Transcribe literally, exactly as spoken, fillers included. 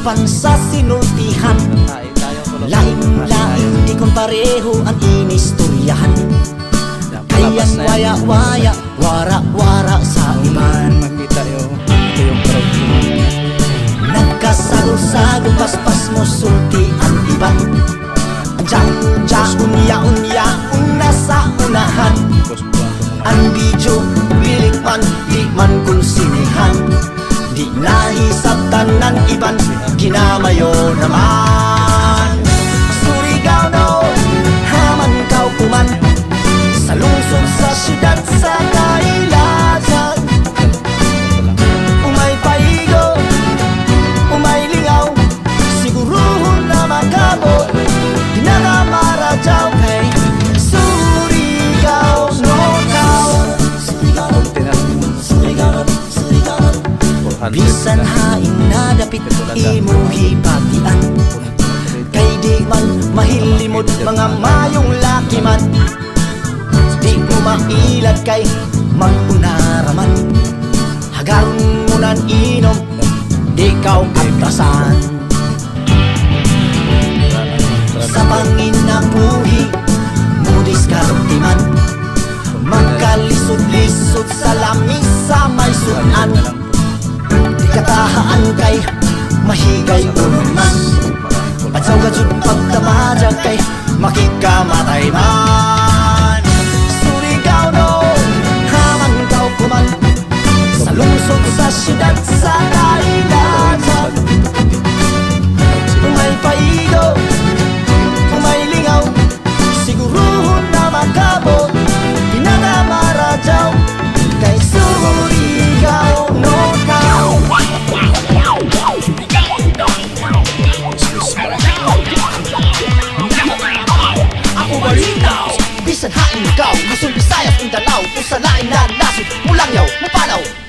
pan sa sinultihan. Lain-lain di kong pareho ang inistoryahan. Kayang waya-waya, wara-wara sa iman. Nagkasago-sago, paspas mo sulti ang iban. Diyan-diyan, unya-unya-un nasa unahan. Ang video, bilik man, di man kulsinihan. Di nahisap tanan iban, ginamayo naman. Surigao no, haman kau kuman. Sa lungsod sa syudad sa Kailasan. Umay paigo, umay lingaw, siguruhon na makabot. Di na na maradyaw kay Surigao no kau. Surigao, Surigao, bisan haing nadapit imuhi patian. Kay di man mahilimod mga mayong laki man. Di mo mailad kay mag-unaraman. Hagaron mo nan inom, di kaw katrasan. Sa panginabuhi, mudis karutiman. Magkalisod-lisod sa lamis sa may sunan. Di katahaan kay mahigay unuman. Padsaw ka jud pagtamadya kay makikamatay man. Surigao no, haman kau kuman. Sa lungsod sa syudad sa Kailasan. Umay paigo, umay lingaw, siguruhon na makabot. Di na na maradyaw kay Surigao no kau. Ako balitaw, bisan hain ikaw, Luzon, Visayas, Mindanao, kung sa lain na nasod, Mulangyaw, Mapalaw,